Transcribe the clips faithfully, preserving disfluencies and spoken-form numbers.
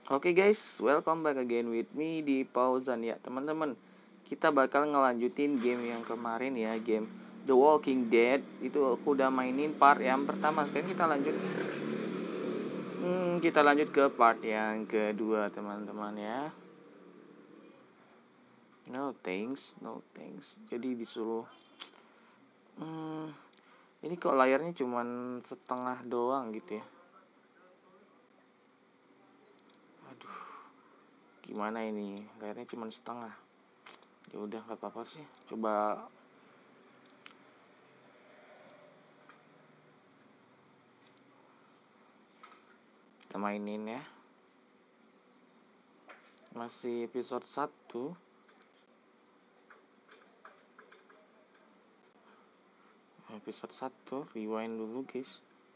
Oke guys, welcome back again with me di Pauzan ya teman-teman. Kita bakal ngelanjutin game yang kemarin ya, game The Walking Dead. Itu aku udah mainin part yang pertama. Sekarang kita lanjut hmm, Kita lanjut ke part yang kedua teman-teman ya. No thanks, no thanks. Jadi disuruh hmm, Ini kok layarnya cuman setengah doang gitu ya. Gimana ini, layarnya cuma setengah. Ya udah nggak apa-apa sih, coba kita mainin ya. Masih episode satu. Episode satu, rewind dulu guys.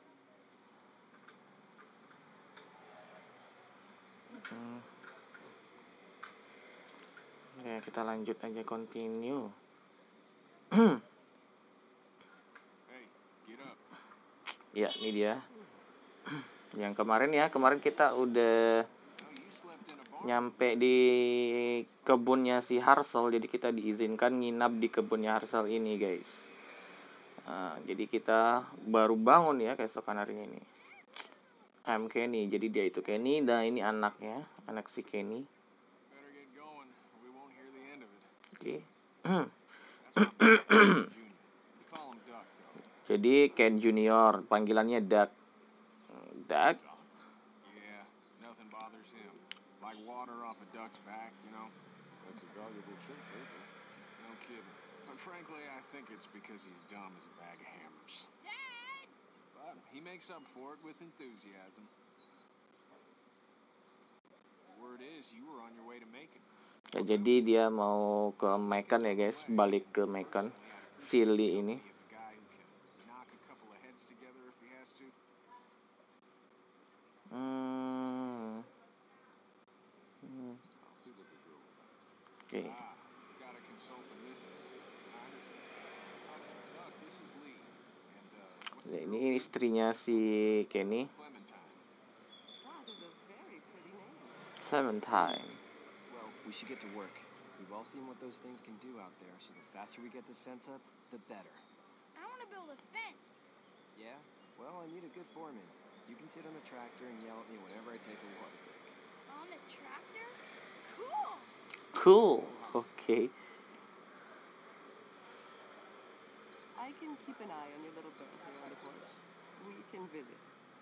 hmm. Ya kita lanjut aja, continue. Ya ini dia yang kemarin ya. Kemarin kita udah nyampe di kebunnya si Harsel. Jadi kita diizinkan nginap di kebunnya Harsel ini guys. Nah, jadi kita baru bangun ya keesokan harinya ini. I'm Kenny, jadi dia itu Kenny dan ini anaknya, anak si Kenny. Oke. Jadi Ken Junior, panggilannya Duck. Duck. Frankly, I think it's because he's dumb as a bag of hammers. Dad! But he makes up for it with enthusiasm. Word is, you were on your way to Macon. Ya, jadi dia mau ke Macon ya guys, balik ke Macon. Silly ini. Hmm. hmm. Oke. Okay. Nah, ini istrinya si Kenny. Clementine. Well, we should get to work. We've all seen what those things can do out there, so the faster we get this fence up, the better. I want to build a fence. Yeah? Well, I need a good foreman. You can sit on the tractor and yell at me whenever I take a water break. On the tractor? Cool. Cool. Okay. I can keep an eye on your little bird here on the porch. We can visit.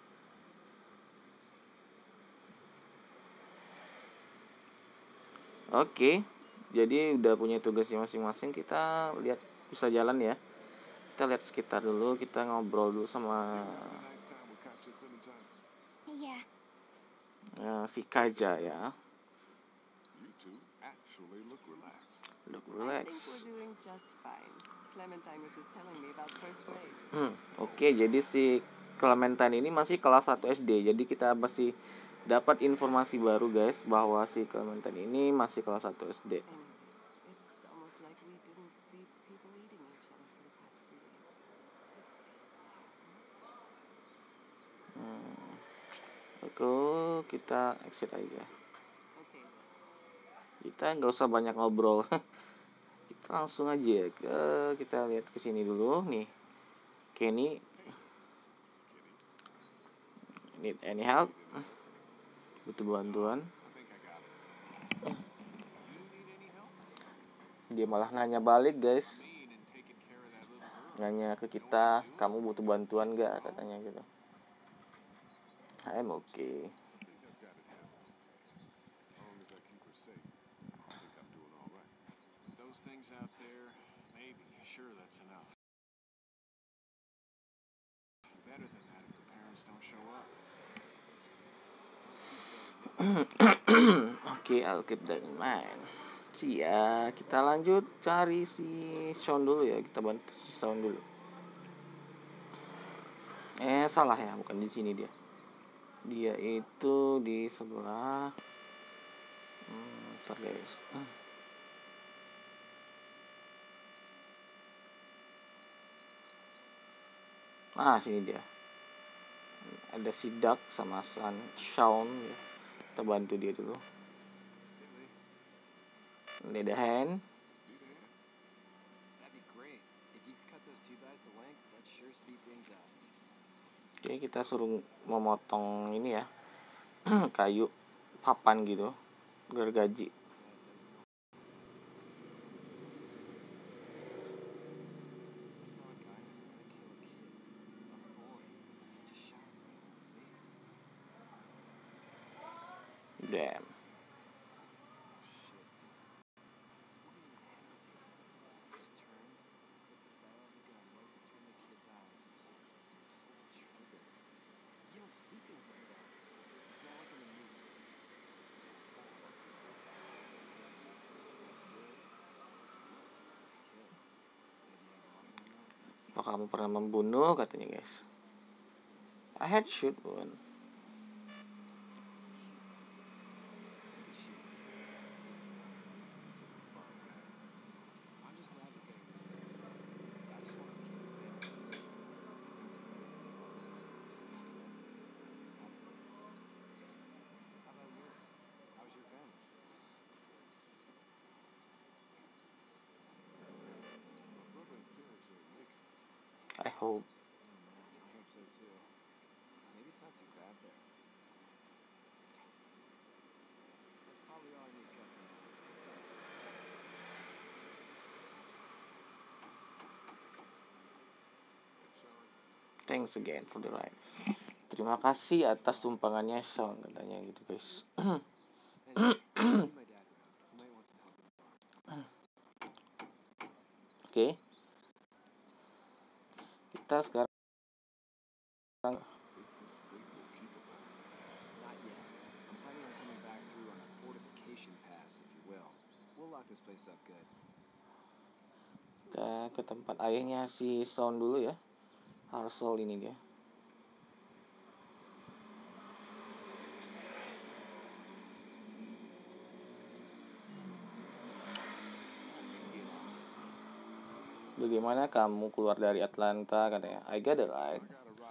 Oke, jadi udah punya tugasnya masing-masing. Kita lihat, bisa jalan ya. Kita lihat sekitar dulu, kita ngobrol dulu sama Iya. uh, si Kaja ya. Look I relax. think we're doing just fine. Clementine was just telling me about first grade. Hmm, oke, okay, jadi si Clementine ini masih kelas satu S D. Jadi kita masih dapat informasi baru guys bahwa si Clementine ini masih kelas satu S D. It's almost like we didn't see people eating each other for the past three days. It's peaceful. Hmm. Oke, kita exit aja. Okay. Kita nggak usah banyak ngobrol. Kita langsung aja ke kita lihat ke sini dulu nih. Kenny, need any help? Butuh bantuan? Dia malah nanya balik guys. Nanya ke kita, kamu butuh bantuan gak? Katanya gitu. I'm okay. Oke, okay, I'll keep that in mind. Si ya, kita lanjut cari si Sean dulu ya. Kita bantu si Sean dulu. Eh, salah ya, bukan di sini dia. Dia itu di sebelah. Hmm, sorry guys. Ah, sini dia. Ada si Duck sama Sean ya. Kita bantu dia dulu. Need a hand. That'd be great. If you could cut those two guys to length, that sure speed things up. Oke, kita suruh memotong ini ya. Kayu papan gitu. Gergaji. Damn. Apa kamu pernah membunuh, katanya guys. I had shoot one. I hope. I hope so too. Maybe it's not too bad there. That's probably all I need cut now. Thanks again for the ride. Terima kasih atas tumpangannya Sean, katanya gitu guys. Anyway, I see my dad around. He might want some help with the farm. Oke. Kita sekarang Not yet. I'm planning on coming back through on a fortification pass, if you will. We'll lock this place up good. kita ke tempat ayahnya si Sean dulu ya. Harsel ini dia. Bagaimana kamu keluar dari Atlanta, katanya. I got it right.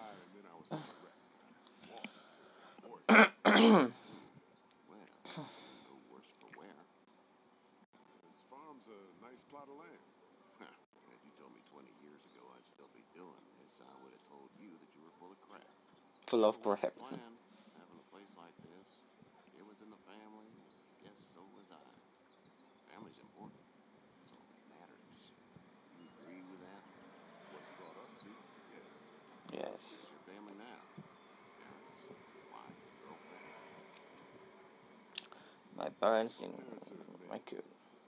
This farm's a nice plot of land. If you told me twenty years ago I'd still be doing this, I would have told you that you were full of crap. Full of crap. Plan, having a place like this, it was in the family. Guess so was I. Family's important. That's all that matters. You agree with that? What's brought up to? Yes. Yes. Where's your family now? Parents, wife, girlfriend. My parents in my kid.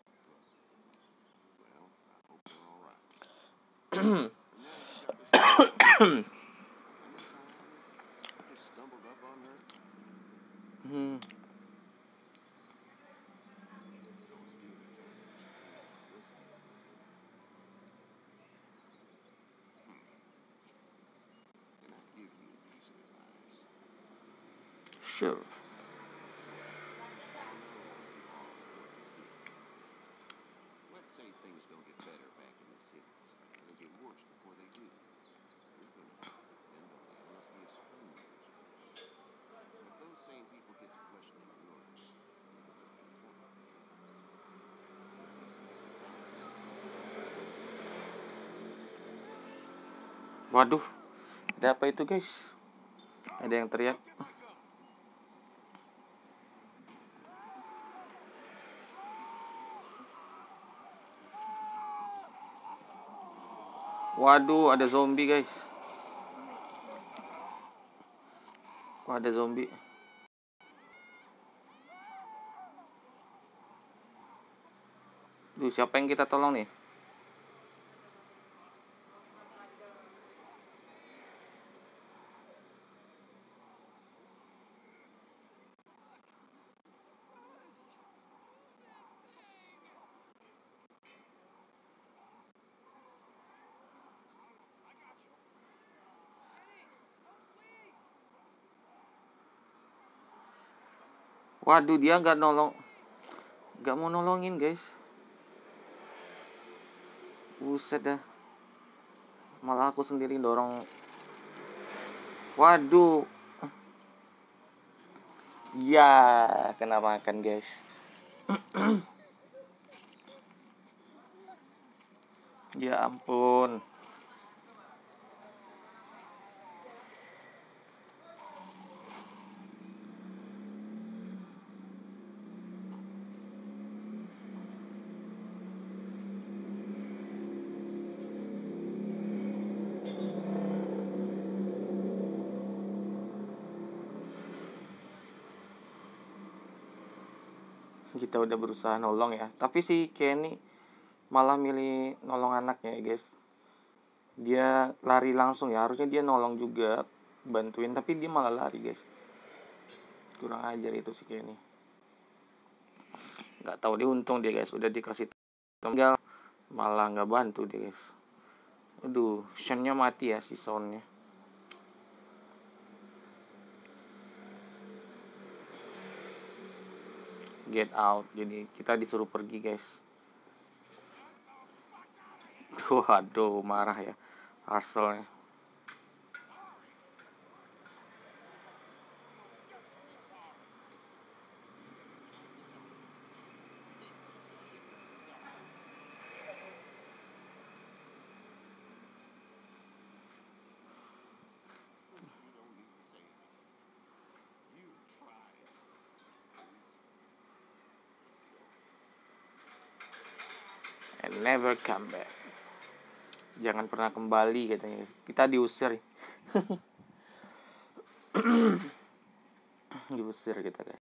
Well, I hope they're all right. And now you got this. How many times I just stumbled up on her? Hmm. Can I give you a piece of advice? Sure. Let's say things don't get better back in the cities. They'll get worse before they do. We're going to have to depend on the honesty of strangers. If those same people get to questioning yours, we're going to be in trouble. This is common sense to us. Waduh. Ada apa itu, guys? Ada yang teriak. Waduh, ada zombie, guys. Wah, ada zombie. Duh, siapa yang kita tolong nih? Waduh, dia nggak nolong, nggak mau nolongin, guys. Buset dah. Malah aku sendiri dorong. Waduh. Ya, kena makan guys. Ya ampun. Kita udah berusaha nolong ya, tapi si Kenny malah milih nolong anaknya ya guys. Dia lari langsung ya, harusnya dia nolong juga, bantuin, tapi dia malah lari guys. Kurang ajar itu si Kenny. Nggak tahu, dia untung dia guys, udah dikasih tinggal malah nggak bantu dia guys. Aduh, Sean-nya mati ya si Sean-nya. Get out, jadi kita disuruh pergi guys. Waduh, marah ya Harsel. And never come back. Jangan pernah kembali katanya. Kita diusir. Diusir kita guys.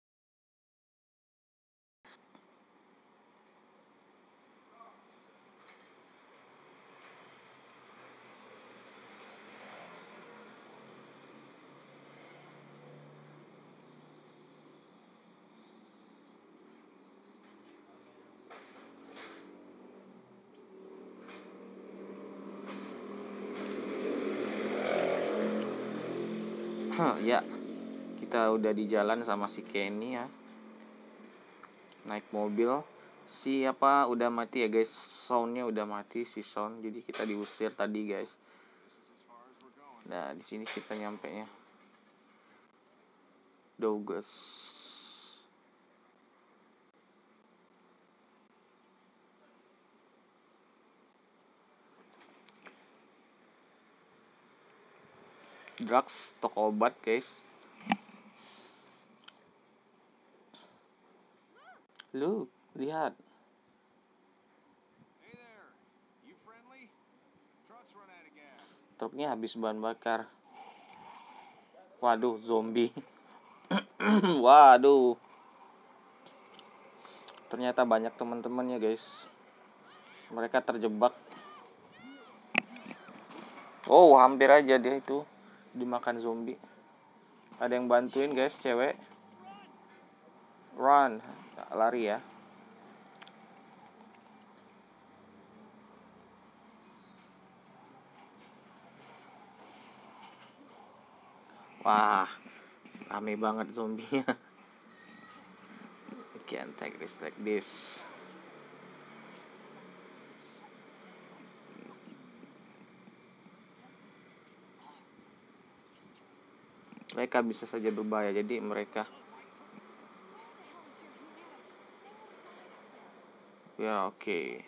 Ya, kita udah di jalan sama si Kenny ya. Naik mobil. Siapa udah mati ya guys? Soundnya udah mati si sound. Jadi kita diusir tadi guys. Nah, di sini kita nyampe nya. Douglas. Drugs, toko obat guys. Lu, lihat. Hey there. You friendly? Truck's run out of gas. Truknya habis bahan bakar. Waduh, zombie. Waduh. Ternyata banyak teman-temannya guys. Mereka terjebak. Oh, hampir aja dia itu dimakan zombie. Ada yang bantuin guys, cewek. Run, lari ya. Wah, rame banget zombinya. I can't take this like this. Mereka bisa saja berbahaya, jadi mereka ya oke. Okay.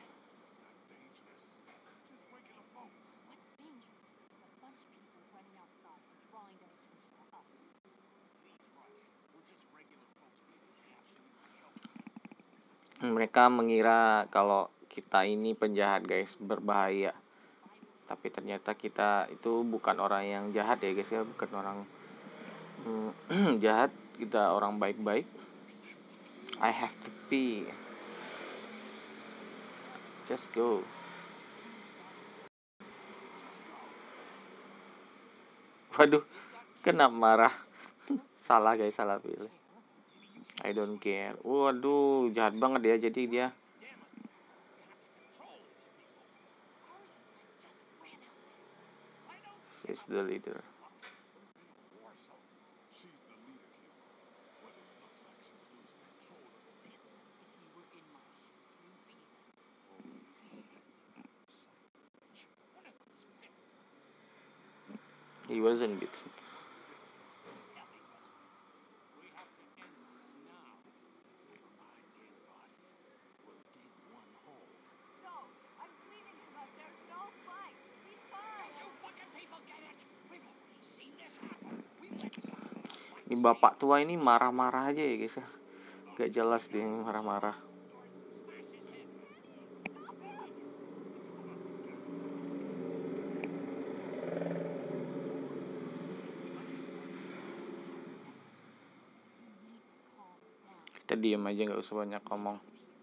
Mereka mengira kalau kita ini penjahat guys, berbahaya. Tapi ternyata kita itu bukan orang yang jahat ya guys ya, bukan orang hmm, jahat, kita orang baik-baik. I have to pee. Just go. Waduh, kena marah. Salah guys, salah pilih. I don't care. Waduh, jahat banget ya, jadi dia is the leader. He wasn't beaten. Ini bapak tua ini marah-marah aja ya guys. Gak jelas dia marah-marah. Kita diem aja, nggak usah banyak ngomong.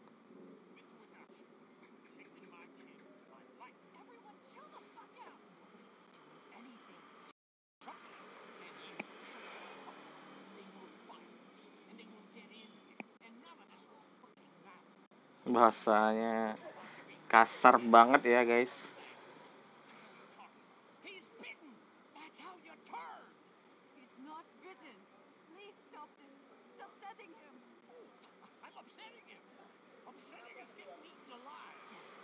Bahasanya kasar banget ya guys. He's bitten. That's how you turn. He's not bitten. Please stop this. It's upsetting him. I'm upsetting him. Upsetting is getting eaten alive.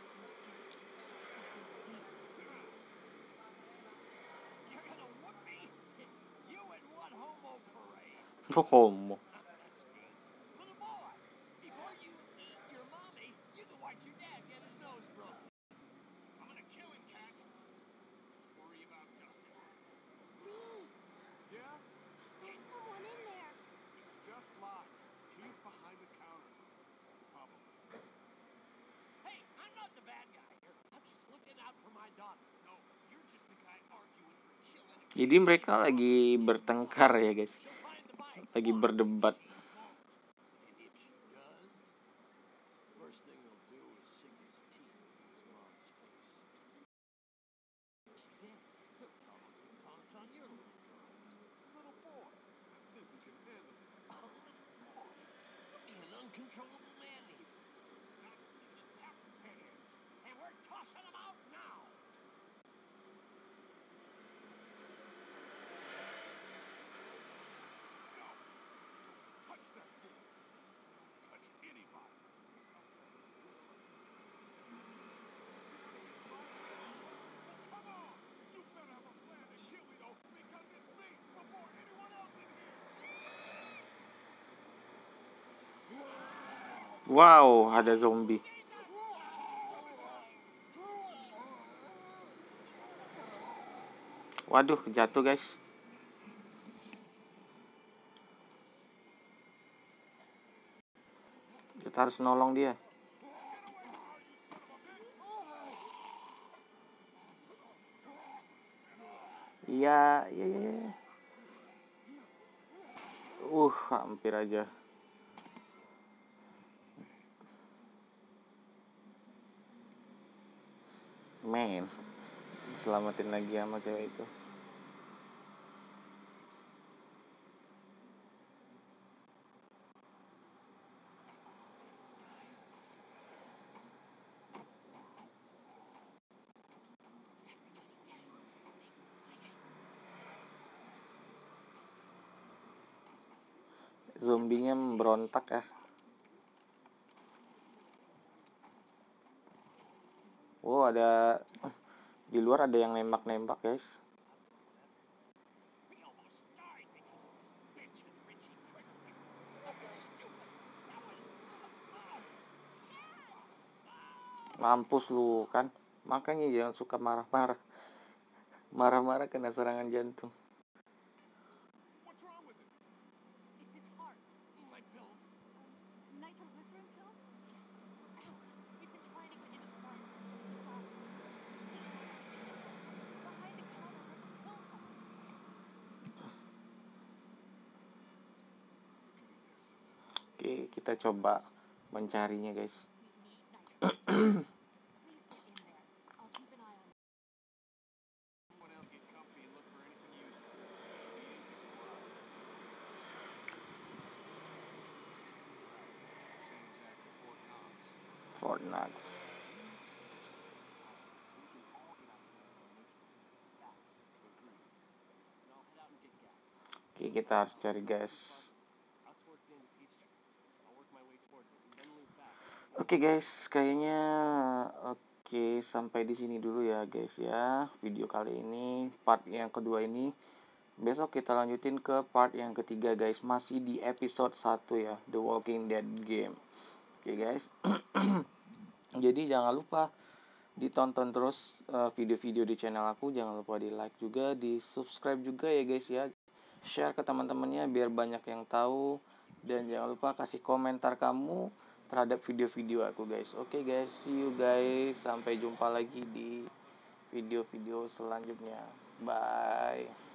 You're gonna whoop me? You and what homo parade? Homo. That's good. Little boy, before you eat your mommy, you can watch your dad get his nose broken. I'm gonna kill him, Cat. Just worry about Duck. Lee, Yeah? there's someone in there. It's just locked. Keys behind the counter. Probably. Hey, I'm not the bad guy here. I'm just looking out for my daughter. No, you're just the guy arguing for killing a Jadi mereka lagi bertengkar ya guys. She'll find the bike. Lagi berdebat. And if she does, first thing he'll do is sink his teeth in his mom's face. She's dead. He'll probably pounce on your little girl. It's a little boy. I think we can handle it. A little boy? You'll be an uncontrollable man eater. Not killing heads. And we're tossing them out now. No! Don't touch that boy. Don't touch anybody. Come on! You better have a plan to kill me, though, because it's me before anyone else in here! Wow, ada zombie. Waduh, jatuh guys. Kita harus nolong dia. Iya, iya, iya. Uh, hampir aja. Men, selamatin lagi sama cewek itu. Zombinya memberontak ya. Oh, ada di luar ada yang nembak-nembak guys. We almost died because of this bitch and Richie Triggerfinger. That was stupid. That was... Mampus lu kan. Makanya jangan suka marah-marah. Marah-marah kena serangan jantung. What's wrong with it? It's his heart. My pills. Nitroglycerin pills? Yes. Out. We've been trying to get into the pharmacy since we got here. Behind the counter where the pills are. Oke, kita coba mencarinya guys. We need nitroglycerin. Please get in there. I'll keep an eye on it. Everyone else get comfy and look for anything useful. Same exact as Fort Knox. Fort Knox. Oke, kita harus cari gas. Out towards the end of Peachtree. I'll work my way towards it and then loop back. Oke guys, kayaknya oke sampai di sini dulu ya guys ya. Video kali ini part yang kedua ini. Besok kita lanjutin ke part yang ketiga guys, masih di episode satu ya, The Walking Dead game. Oke guys. Jadi jangan lupa ditonton terus uh, video-video di channel aku, jangan lupa di like juga, di subscribe juga ya guys ya. share ke teman-temannya biar banyak yang tahu, dan jangan lupa kasih komentar kamu terhadap video-video aku guys. Oke guys, see you guys, sampai jumpa lagi di video-video selanjutnya. Bye.